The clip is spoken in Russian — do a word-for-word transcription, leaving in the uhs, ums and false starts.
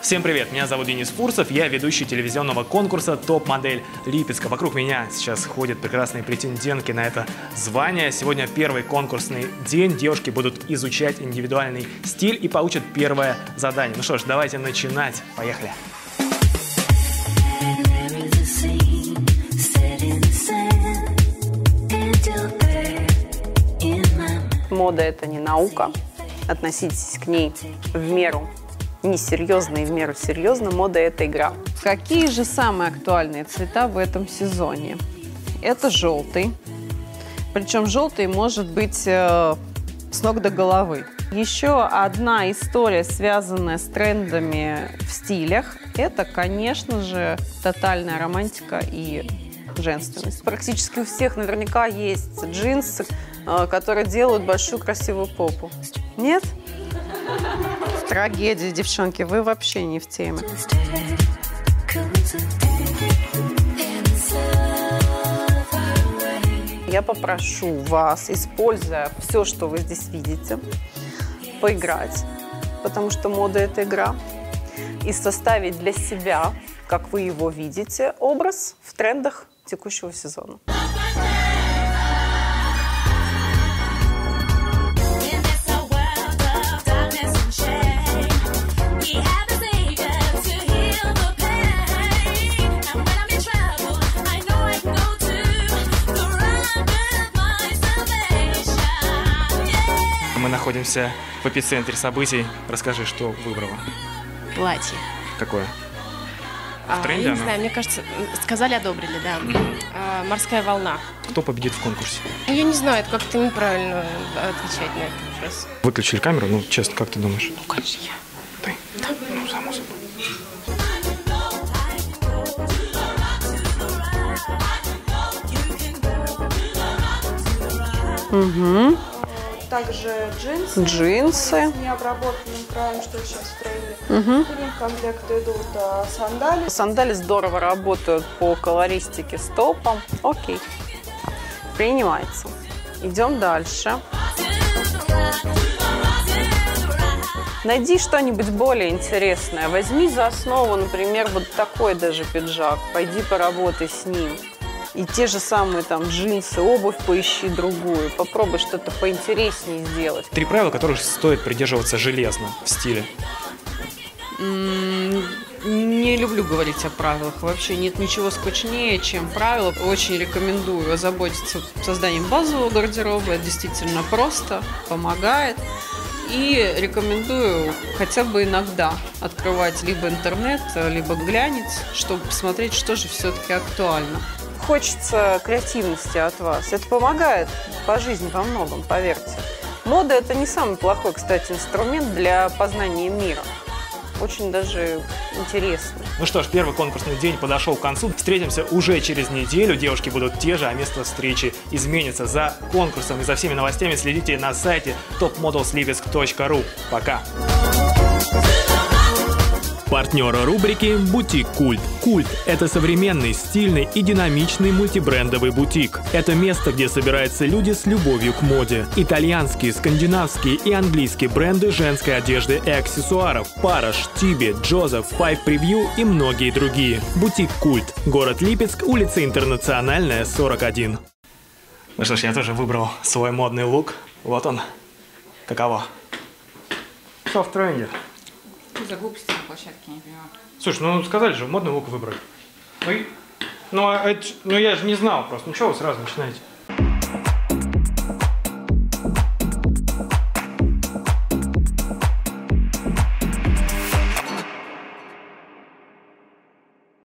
Всем привет, меня зовут Денис Фурсов, я ведущий телевизионного конкурса «Топ-модель Липецка». Вокруг меня сейчас ходят прекрасные претендентки на это звание. Сегодня первый конкурсный день, девушки будут изучать индивидуальный стиль и получат первое задание. Ну что ж, давайте начинать, поехали. Мода – это не наука, относитесь к ней в меру несерьезно и в меру серьезно. Мода – это игра. Какие же самые актуальные цвета в этом сезоне? Это желтый. Причем желтый может быть э, с ног до головы. Еще одна история, связанная с трендами в стилях, это, конечно же, тотальная романтика и женственность. Практически у всех наверняка есть джинсы, э, которые делают большую красивую попу. Нет? Трагедия, девчонки, вы вообще не в теме. Я попрошу вас, используя все, что вы здесь видите, поиграть, потому что мода – это игра, и составить для себя, как вы его видите, образ в трендах текущего сезона. Мы находимся в эпицентре событий. Расскажи, что выбрала. Платье. Какое? А, В тренде я не оно? знаю, мне кажется, сказали, одобрили, да. Mm-hmm. а, «Морская волна». Кто победит в конкурсе? Я не знаю, это как-то неправильно отвечать на этот вопрос. Выключили камеру? Ну, честно, как ты думаешь? Ну, конечно, я. Ты? Да. Ну, само собой. Угу. Также джинсы, Джинсы. с необработанным краем, что сейчас в тренде. Угу. К ним в комплект идут а, сандали. Сандали здорово работают по колористике стопам. Окей. Принимается. Идем дальше. Найди что-нибудь более интересное. Возьми за основу, например, вот такой даже пиджак. Пойди поработай с ним. И те же самые там джинсы, обувь поищи другую. Попробуй что-то поинтереснее сделать. Три правила, которых стоит придерживаться железно в стиле. Не люблю говорить о правилах. Вообще нет ничего скучнее, чем правила. Очень рекомендую озаботиться созданием базового гардероба. Это действительно просто, помогает. И рекомендую хотя бы иногда открывать либо интернет, либо глянец, чтобы посмотреть, что же все-таки актуально. Хочется креативности от вас. Это помогает по жизни во многом, поверьте. Мода – это не самый плохой, кстати, инструмент для познания мира. Очень даже интересно. Ну что ж, первый конкурсный день подошел к концу. Встретимся уже через неделю. Девушки будут те же, а место встречи изменится. За конкурсом и за всеми новостями следите на сайте топ моделс липецк точка ру. Пока! Партнеры рубрики «Бутик Культ». Культ – это современный, стильный и динамичный мультибрендовый бутик. Это место, где собираются люди с любовью к моде. Итальянские, скандинавские и английские бренды женской одежды и аксессуаров. Параш, Тиби, Джозеф, Five Preview и многие другие. Бутик Культ. Город Липецк, улица Интернациональная, сорок один. Ну что ж, я тоже выбрал свой модный лук. Вот он. Каково? Что в тренде? За глупости на площадке, не понимаю. Слушай, ну сказали же, модный лук выбрать. Ну, и- ну, а это- ну я же не знал просто. Ну что вы сразу начинаете?